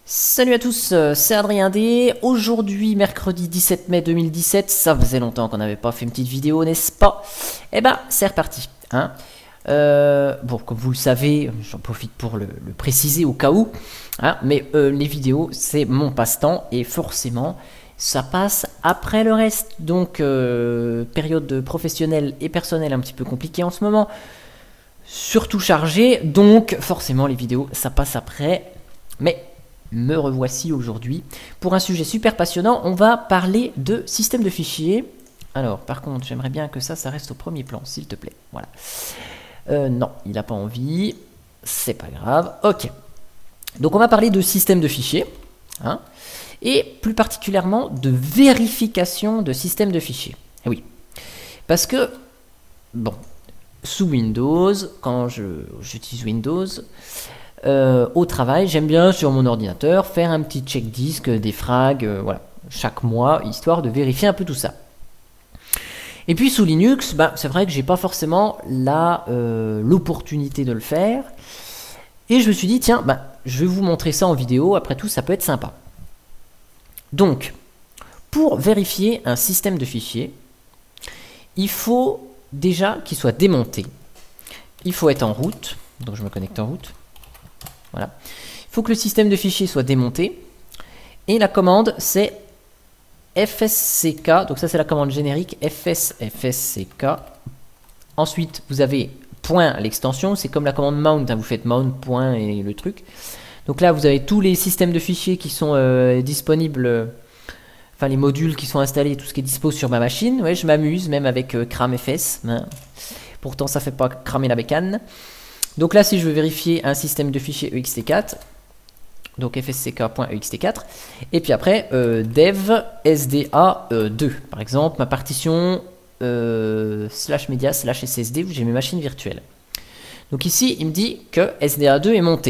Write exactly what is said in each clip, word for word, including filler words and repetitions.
Salut à tous, euh, c'est Adrien D. Aujourd'hui, mercredi dix-sept mai deux mille dix-sept, ça faisait longtemps qu'on n'avait pas fait une petite vidéo, n'est-ce pas? Eh ben, c'est reparti. Hein euh, bon, comme vous le savez, j'en profite pour le, le préciser au cas où, hein, mais euh, les vidéos, c'est mon passe-temps et forcément, ça passe après le reste. Donc, euh, période professionnelle et personnelle un petit peu compliquée en ce moment, surtout chargée, donc forcément les vidéos, ça passe après, mais... me revoici aujourd'hui pour un sujet super passionnant. On va parler de système de fichiers. Alors, par contre, j'aimerais bien que ça, ça reste au premier plan, s'il te plaît. Voilà. Euh, non, il n'a pas envie. C'est pas grave. Ok. Donc, on va parler de système de fichiers. Hein, et plus particulièrement de vérification de système de fichiers. Et oui. Parce que, bon, sous Windows, quand j'utilise Windows... Euh, au travail, j'aime bien sur mon ordinateur faire un petit check disque, des frags, euh, voilà, chaque mois, histoire de vérifier un peu tout ça. Et puis sous Linux, bah, c'est vrai que j'ai pas forcément la euh, l'opportunité de le faire. Et je me suis dit, tiens, bah, je vais vous montrer ça en vidéo, après tout, ça peut être sympa. Donc, pour vérifier un système de fichiers, il faut déjà qu'il soit démonté. Il faut être en route, donc je me connecte en route. Voilà. Il faut que le système de fichiers soit démonté. Et la commande, c'est fsck. Donc ça, c'est la commande générique fs fsck. Ensuite, vous avez point l'extension. C'est comme la commande mount. Hein, vous faites mount, point et le truc. Donc là, vous avez tous les systèmes de fichiers qui sont euh, disponibles. Euh, enfin, les modules qui sont installés, tout ce qui est dispo sur ma machine. Ouais, je m'amuse, même avec euh, cramfs. Hein. Pourtant, ça ne fait pas cramer la bécane. Donc là, si je veux vérifier un système de fichiers E X T quatre, donc fsck.ext quatre, et puis après, euh, dev S D A deux, par exemple, ma partition euh, slash media slash S S D où j'ai mes machines virtuelles. Donc ici, il me dit que S D A deux est montée.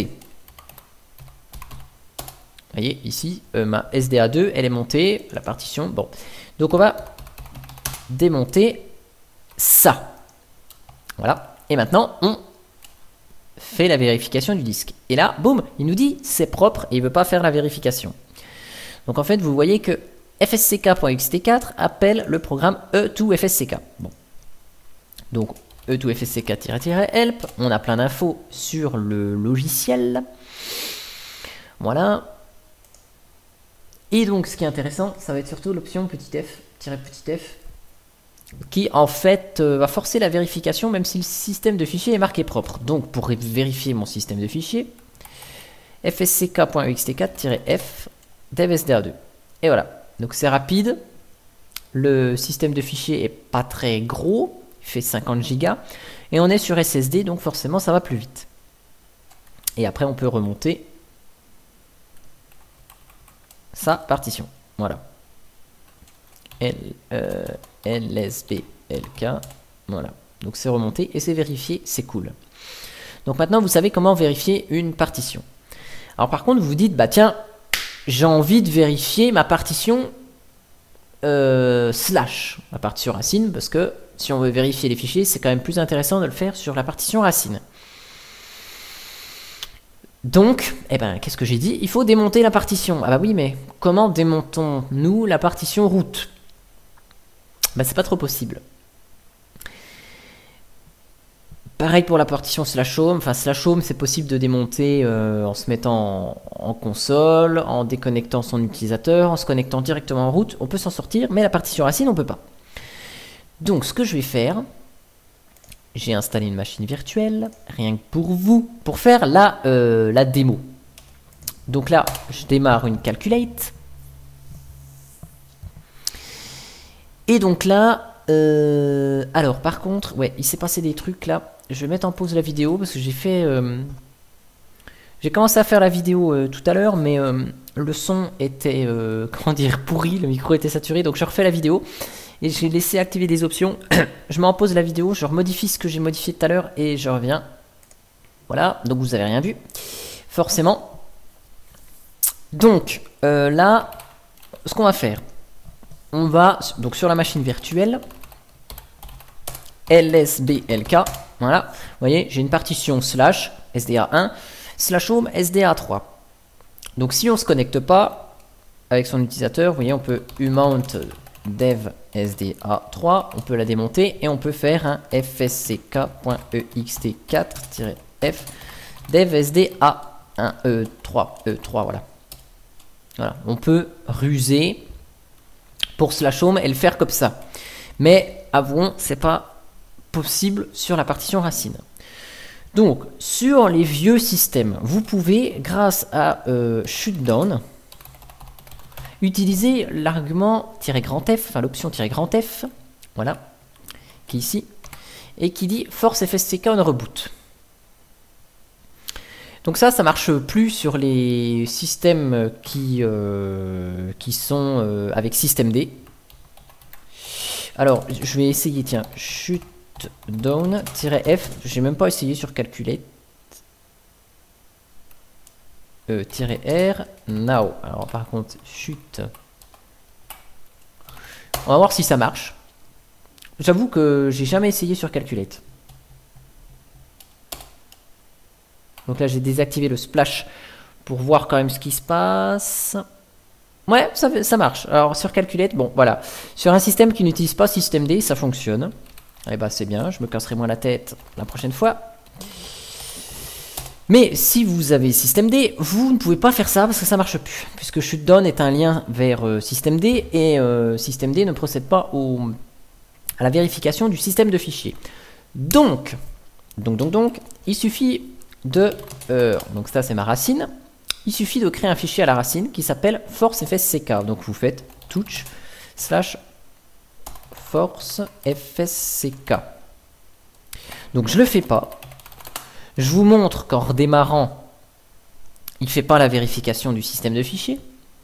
Vous voyez, ici, euh, ma S D A deux, elle est montée, la partition, bon. Donc on va démonter ça. Voilà, et maintenant, on fait la vérification du disque. Et là, boum, il nous dit c'est propre et il ne veut pas faire la vérification. Donc en fait, vous voyez que fsck.ext quatre appelle le programme e deux fsck. Bon. Donc e deux fsck-help, on a plein d'infos sur le logiciel. Voilà. Et donc ce qui est intéressant, ça va être surtout l'option petit f, petit f, qui en fait euh, va forcer la vérification même si le système de fichiers est marqué propre. Donc pour vérifier mon système de fichiers, fsck.ext quatre-f dev S D A deux. Et voilà, donc c'est rapide, le système de fichiers est pas très gros, il fait cinquante gigas, et on est sur S S D, donc forcément ça va plus vite. Et après on peut remonter sa partition, voilà. L, euh, L S B L K, voilà, donc c'est remonté et c'est vérifié, c'est cool. Donc maintenant vous savez comment vérifier une partition. Alors par contre vous vous dites, bah tiens, j'ai envie de vérifier ma partition euh, slash, la partition racine, parce que si on veut vérifier les fichiers, c'est quand même plus intéressant de le faire sur la partition racine. Donc, eh ben, qu'est-ce que j'ai dit? Il faut démonter la partition. Ah bah oui, mais comment démontons-nous la partition root? Bah, c'est pas trop possible. Pareil pour la partition slash home. Enfin, slash home, c'est possible de démonter euh, en se mettant en, en console, en déconnectant son utilisateur, en se connectant directement en route. On peut s'en sortir, mais la partition racine, on peut pas. Donc, ce que je vais faire, j'ai installé une machine virtuelle, rien que pour vous, pour faire la, euh, la démo. Donc là, je démarre une calculate. Et donc là, euh, alors par contre, ouais, il s'est passé des trucs là. Je vais mettre en pause la vidéo parce que j'ai fait... Euh, j'ai commencé à faire la vidéo euh, tout à l'heure, mais euh, le son était, euh, comment dire, pourri, le micro était saturé, donc je refais la vidéo. Et j'ai laissé activer des options. Je m'en pose la vidéo, je remodifie ce que j'ai modifié tout à l'heure et je reviens. Voilà, donc vous avez rien vu, forcément. Donc euh, là, ce qu'on va faire, on va donc sur la machine virtuelle L S B L K. Voilà, vous voyez, j'ai une partition slash S D A un slash home S D A trois. Donc si on ne se connecte pas avec son utilisateur, vous voyez, on peut umount dev S D A trois, on peut la démonter et on peut faire un fsck.ext quatre f dev S D A un E trois E trois, voilà. Voilà, on peut ruser pour slash home et le faire comme ça. Mais avouons, c'est pas possible sur la partition racine. Donc, sur les vieux systèmes, vous pouvez, grâce à euh, shutdown, utiliser l'argument -grand F, enfin l'option -grand F, voilà, qui est ici, et qui dit force fsck on reboot. Donc ça, ça marche plus sur les systèmes qui, euh, qui sont euh, avec systemd. Alors, je vais essayer, tiens, shutdown-f, j'ai même pas essayé sur calculate. Euh, -r now. Alors par contre, chute. On va voir si ça marche. J'avoue que j'ai jamais essayé sur calculate. Donc là, j'ai désactivé le splash pour voir quand même ce qui se passe. Ouais, ça, ça marche. Alors sur calculate, bon, voilà. Sur un système qui n'utilise pas systemd, ça fonctionne. Eh ben, c'est bien, je me casserai moins la tête la prochaine fois. Mais si vous avez systemd, vous ne pouvez pas faire ça parce que ça marche plus. Puisque shutdown est un lien vers euh, systemd et euh, systemd ne procède pas au, à la vérification du système de fichiers. Donc, donc, donc, donc, il suffit de... Euh, donc ça, c'est ma racine. Il suffit de créer un fichier à la racine qui s'appelle force fsck. Donc vous faites touch slash force fsck. Donc je le fais pas. Je vous montre qu'en redémarrant, il ne fait pas la vérification du système de fichiers.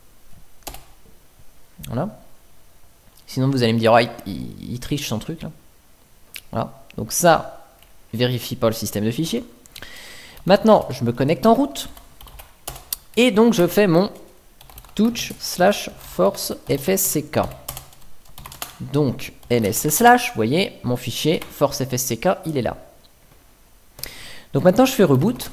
Voilà. Sinon vous allez me dire, oh, il, il, il triche son truc là. Voilà. Donc ça, vérifie pas le système de fichiers. Maintenant, je me connecte en route. Et donc je fais mon touch slash force fsck. Donc ls slash, vous voyez, mon fichier force fsck, il est là. Donc maintenant je fais reboot.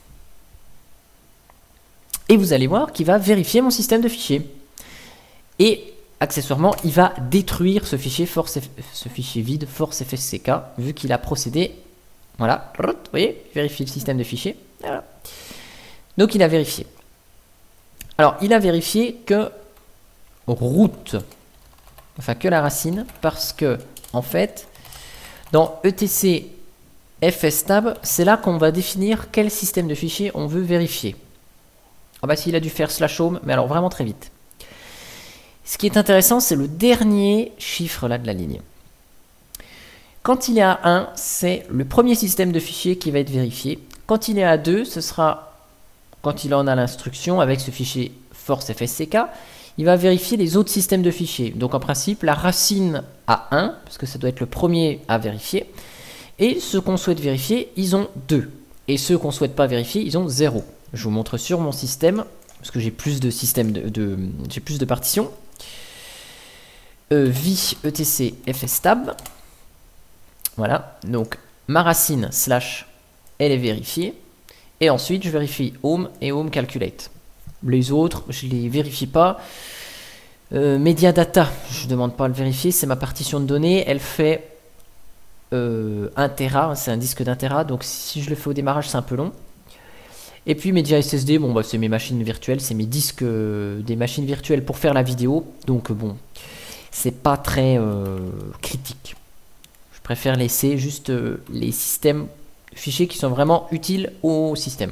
Et vous allez voir qu'il va vérifier mon système de fichiers. Et accessoirement, il va détruire ce fichier force, ce fichier vide force fsck, vu qu'il a procédé. Voilà, vous voyez, vérifie le système de fichiers. Voilà. Donc il a vérifié. Alors, il a vérifié que root, enfin que la racine, parce que, en fait, dans etc fstab, c'est là qu'on va définir quel système de fichiers on veut vérifier. Ah bah s'il a dû faire slash home, mais alors vraiment très vite. Ce qui est intéressant, c'est le dernier chiffre là de la ligne. Quand il est à un, c'est le premier système de fichiers qui va être vérifié. Quand il est à deux, ce sera... Quand il en a l'instruction avec ce fichier force fsck, il va vérifier les autres systèmes de fichiers. Donc en principe, la racine a un, parce que ça doit être le premier à vérifier. Et ceux qu'on souhaite vérifier, ils ont deux. Et ceux qu'on ne souhaite pas vérifier, ils ont zéro. Je vous montre sur mon système, parce que j'ai plus de systèmes de, de j'ai plus de partitions. Euh, vi etc fstab. Voilà, donc ma racine slash, elle est vérifiée. Et ensuite, je vérifie home et home calculate. Les autres, je ne les vérifie pas. Euh, media data, je ne demande pas à le vérifier. C'est ma partition de données. Elle fait euh, un téra. C'est un disque d'un téra. Donc, si je le fais au démarrage, c'est un peu long. Et puis, media S S D, bon, bah, c'est mes machines virtuelles. C'est mes disques euh, des machines virtuelles pour faire la vidéo. Donc, bon, c'est pas très euh, critique. Je préfère laisser juste euh, les systèmes fichiers qui sont vraiment utiles au système.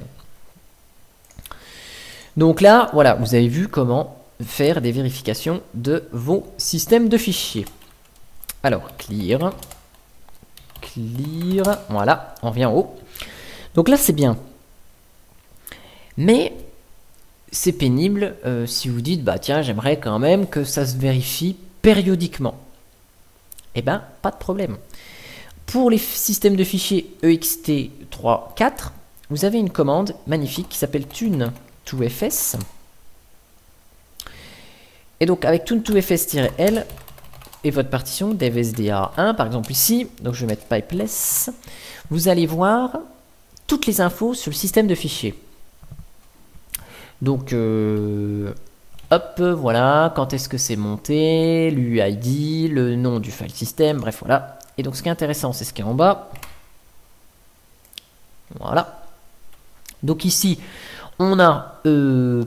Donc là, voilà, vous avez vu comment faire des vérifications de vos systèmes de fichiers. Alors, clear. Clear. Voilà, on revient en haut. Donc là, c'est bien. Mais c'est pénible euh, si vous dites, bah tiens, j'aimerais quand même que ça se vérifie périodiquement. Eh ben, pas de problème. Pour les systèmes de fichiers E X T trois quatre, vous avez une commande magnifique qui s'appelle tune to fs. Et donc avec tune to fs-l et votre partition dev S D A un, par exemple ici, donc je vais mettre pipeless, vous allez voir toutes les infos sur le système de fichiers. Donc, euh, hop, voilà, quand est-ce que c'est monté, l'U I D, le nom du file system, bref, voilà. Et donc, ce qui est intéressant, c'est ce qui est en bas. Voilà. Donc ici, on a... Euh,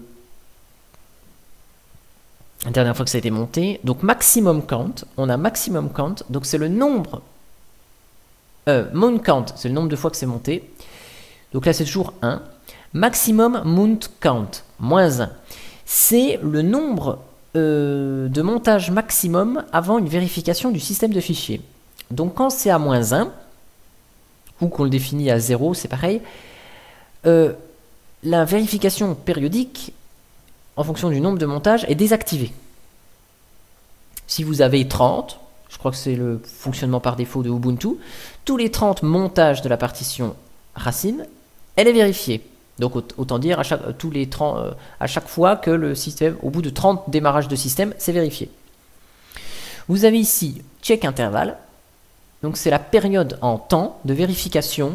la dernière fois que ça a été monté. Donc, maximum count. On a maximum count. Donc, c'est le nombre... Euh, mount count, c'est le nombre de fois que c'est monté. Donc là, c'est toujours un. Maximum mount count, moins un. C'est le nombre euh, de montage maximum avant une vérification du système de fichiers. Donc quand c'est à moins un, ou qu'on le définit à zéro, c'est pareil, euh, la vérification périodique, en fonction du nombre de montages, est désactivée. Si vous avez trente, je crois que c'est le fonctionnement par défaut de Ubuntu, tous les trente montages de la partition racine, elle est vérifiée. Donc autant dire à chaque, tous les trente, euh, à chaque fois que le système, au bout de trente démarrages de système, c'est vérifié. Vous avez ici check intervalle. Donc c'est la période en temps de vérification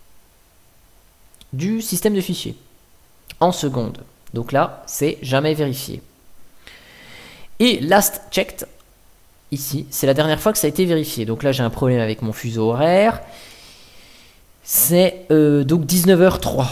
du système de fichiers. En secondes. Donc là, c'est jamais vérifié. Et last checked, ici, c'est la dernière fois que ça a été vérifié. Donc là, j'ai un problème avec mon fuseau horaire. C'est euh, donc dix-neuf heures trois.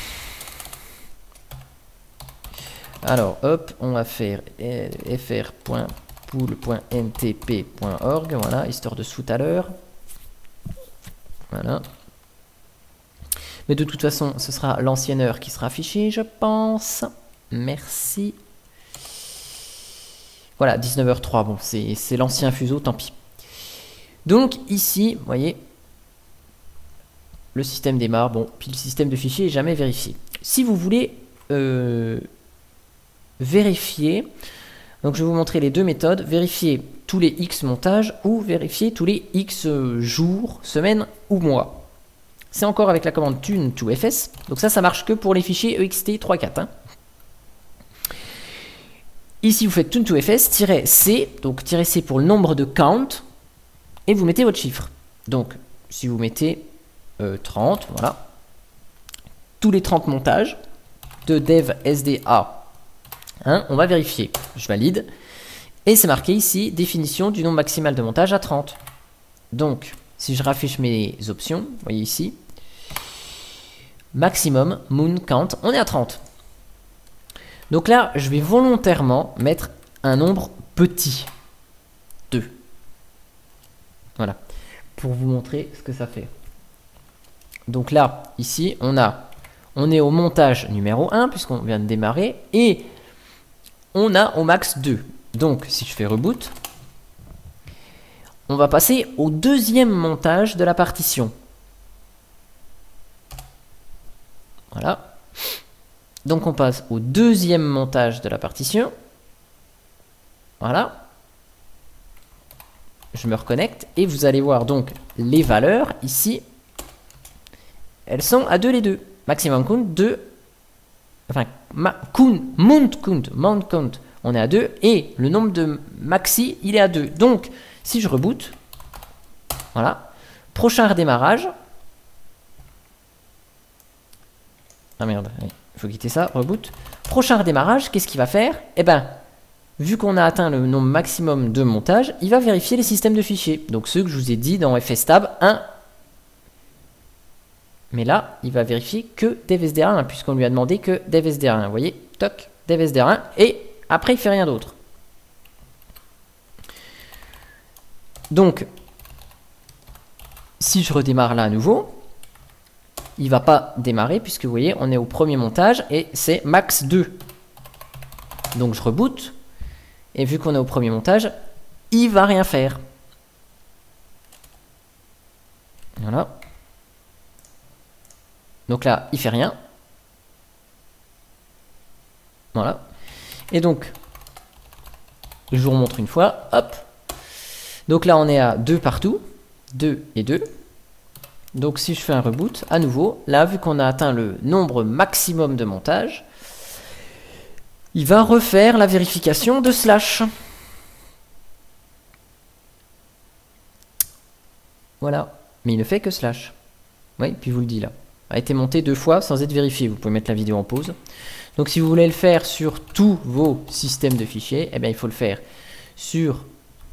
Alors, hop, on va faire fr point pool point n t p point org, voilà, histoire de sous à l'heure. Voilà. Mais de toute façon, ce sera l'ancienne heure qui sera affichée, je pense. Merci. Voilà, dix-neuf heures trois, bon, c'est l'ancien fuseau, tant pis. Donc, ici, vous voyez, le système démarre, bon, puis le système de fichiers n'est jamais vérifié. Si vous voulez euh, vérifier, donc je vais vous montrer les deux méthodes, vérifier tous les X montages ou vérifier tous les X jours, semaines ou mois. C'est encore avec la commande tune to fs, donc ça, ça marche que pour les fichiers E X T trois point quatre. Hein. Ici, vous faites tune to fs, -c, donc -c pour le nombre de count, et vous mettez votre chiffre. Donc, si vous mettez euh, trente, voilà, tous les trente montages de dev S D A, hein, on va vérifier. Je valide. Et c'est marqué ici, définition du nombre maximal de montage à trente. Donc, si je raffiche mes options, vous voyez ici, maximum, moon, count, on est à trente. Donc là, je vais volontairement mettre un nombre petit, deux. Voilà, pour vous montrer ce que ça fait. Donc là, ici, on a, on est au montage numéro un, puisqu'on vient de démarrer, et on a au max deux. Donc, si je fais reboot, on va passer au deuxième montage de la partition. Voilà. Donc, on passe au deuxième montage de la partition. Voilà. Je me reconnecte et vous allez voir donc les valeurs ici. Elles sont à deux les deux. Maximum count deux. Enfin, ma, count, mount count, mount count, on est à deux. Et le nombre de maxi, il est à deux. Donc, si je reboot, voilà. Prochain redémarrage. Ah merde, il faut quitter ça, reboot. Prochain redémarrage, qu'est-ce qu'il va faire? Eh ben, vu qu'on a atteint le nombre maximum de montage, il va vérifier les systèmes de fichiers. Donc ceux que je vous ai dit dans fstab un. Mais là, il va vérifier que dev S D R un, puisqu'on lui a demandé que dev S D R un. Vous voyez, toc, dev S D R un, et après il fait rien d'autre. Donc, si je redémarre là à nouveau, il ne va pas démarrer, puisque vous voyez, on est au premier montage, et c'est max deux. Donc je reboot. Et vu qu'on est au premier montage, il va rien faire. Voilà. Donc là, il fait rien. Voilà. Et donc, je vous remontre une fois. Hop. Donc là, on est à deux partout. deux et deux. Donc si je fais un reboot, à nouveau, là, vu qu'on a atteint le nombre maximum de montage, il va refaire la vérification de slash. Voilà. Mais il ne fait que slash. Oui, puis vous le dit là. A été monté deux fois sans être vérifié. Vous pouvez mettre la vidéo en pause. Donc si vous voulez le faire sur tous vos systèmes de fichiers, eh bien, il faut le faire sur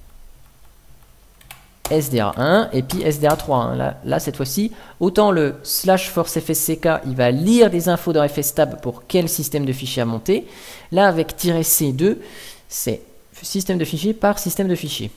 S D A un et puis S D A trois. Hein. Là, là, cette fois-ci, autant le slash force fsck, il va lire des infos dans fstab pour quel système de fichier à monter. Là, avec -c deux, c'est système de fichier par système de fichier.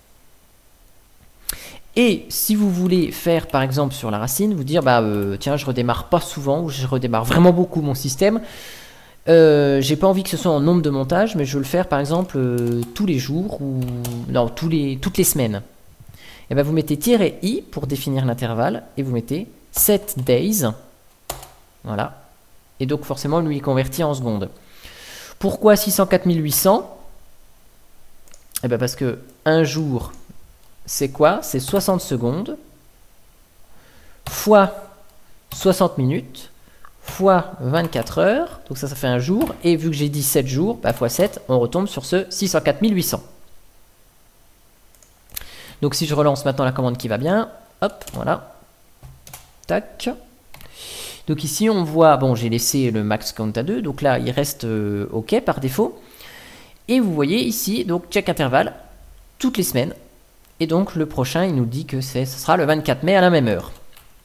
Et si vous voulez faire, par exemple, sur la racine, vous dire, bah euh, tiens, je redémarre pas souvent, ou je redémarre vraiment beaucoup mon système, euh, j'ai pas envie que ce soit en nombre de montage, mais je veux le faire, par exemple, euh, tous les jours, ou non, tous les, toutes les semaines. Et ben vous mettez -i pour définir l'intervalle, et vous mettez set days, voilà, et donc forcément, lui, il convertit en secondes. Pourquoi six cent quatre mille huit cents? Et ben parce que un jour, c'est quoi? C'est soixante secondes fois soixante minutes fois vingt-quatre heures. Donc ça, ça fait un jour. Et vu que j'ai dit sept jours, bah fois sept, on retombe sur ce six cent quatre mille huit cents. Donc si je relance maintenant la commande qui va bien, hop, voilà. Tac. Donc ici, on voit, bon, j'ai laissé le max count à deux. Donc là, il reste euh, OK par défaut. Et vous voyez ici, donc check intervalle, toutes les semaines. Et donc le prochain, il nous dit que ce sera le vingt-quatre mai à la même heure.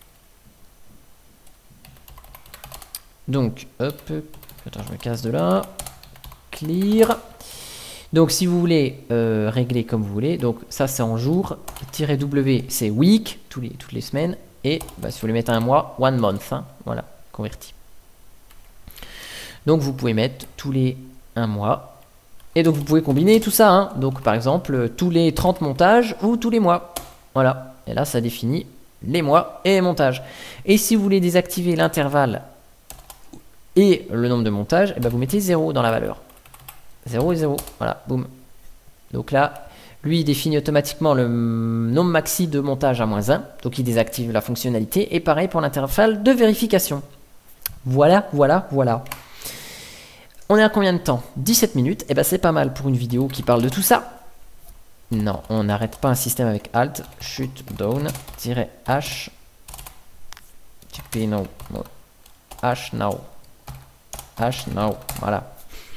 Donc, hop, attends, je me casse de là. Clear. Donc si vous voulez euh, régler comme vous voulez, donc ça c'est en jour, -w c'est week, tous les, toutes les semaines, et bah, si vous voulez mettre un mois, one month, hein, voilà, converti. Donc vous pouvez mettre tous les un mois. Et donc vous pouvez combiner tout ça, hein. Donc par exemple tous les trente montages ou tous les mois. Voilà, et là ça définit les mois et les montages. Et si vous voulez désactiver l'intervalle et le nombre de montages, et ben vous mettez zéro dans la valeur. zéro et zéro, voilà, boum. Donc là, lui il définit automatiquement le nombre maxi de montage à moins un. Donc il désactive la fonctionnalité. Et pareil pour l'intervalle de vérification. Voilà, voilà, voilà. On est à combien de temps? dix-sept minutes, et ben c'est pas mal pour une vidéo qui parle de tout ça. Non, on n'arrête pas un système avec Alt, Shut Down, H, T P now, H now, H now, voilà.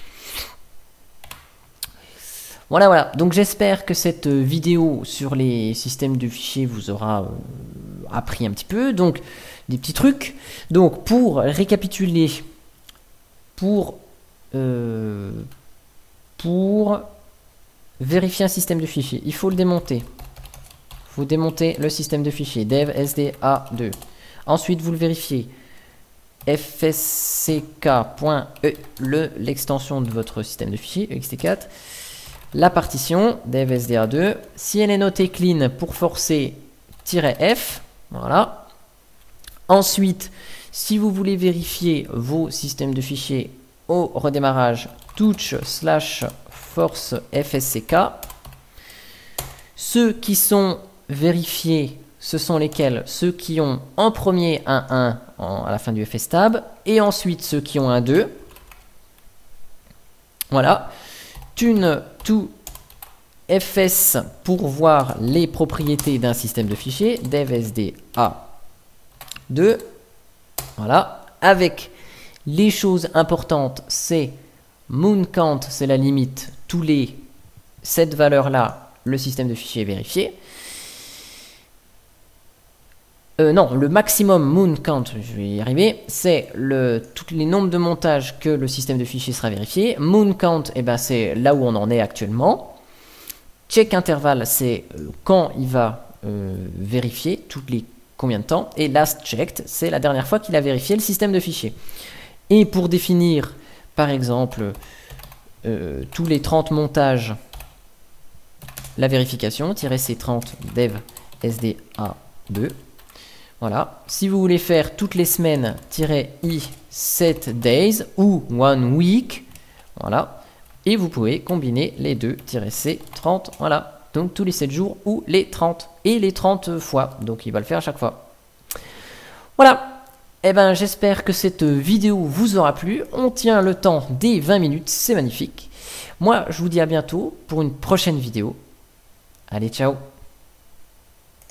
Voilà, voilà, donc j'espère que cette vidéo sur les systèmes de fichiers vous aura euh, appris un petit peu, donc des petits trucs. Donc pour récapituler, pour... Euh, pour vérifier un système de fichiers, il faut le démonter. Vous démontez le système de fichiers dev S D A deux. Ensuite, vous le vérifiez fsck.e, l'extension de votre système de fichiers E X T quatre. La partition dev S D A deux. Si elle est notée clean, pour forcer -f. Voilà. Ensuite, si vous voulez vérifier vos systèmes de fichiers au redémarrage, touch slash force fsck. Ceux qui sont vérifiés, ce sont lesquels? Ceux qui ont en premier un un en, à la fin du fstab, et ensuite ceux qui ont un deux. Voilà. Tune to fs pour voir les propriétés d'un système de fichiers, dev S D A deux. Voilà. Avec les choses importantes, c'est moon count, c'est la limite, tous les cette valeur-là, le système de fichiers est vérifié. Euh, non, le maximum moon count, je vais y arriver, c'est le tous les nombres de montages que le système de fichiers sera vérifié. Moon count, eh ben, c'est là où on en est actuellement. Check intervalle, c'est quand il va euh, vérifier, toutes les combien de temps. Et last checked, c'est la dernière fois qu'il a vérifié le système de fichiers. Et pour définir, par exemple, euh, tous les trente montages, la vérification, -c trente dev S D A deux. Voilà. Si vous voulez faire toutes les semaines, -i sept days ou one week, voilà. Et vous pouvez combiner les deux, -c trente, voilà. Donc tous les sept jours ou les trente. Et les trente fois. Donc il va le faire à chaque fois. Voilà. Eh ben, j'espère que cette vidéo vous aura plu. On tient le temps des vingt minutes, c'est magnifique. Moi, je vous dis à bientôt pour une prochaine vidéo. Allez, ciao!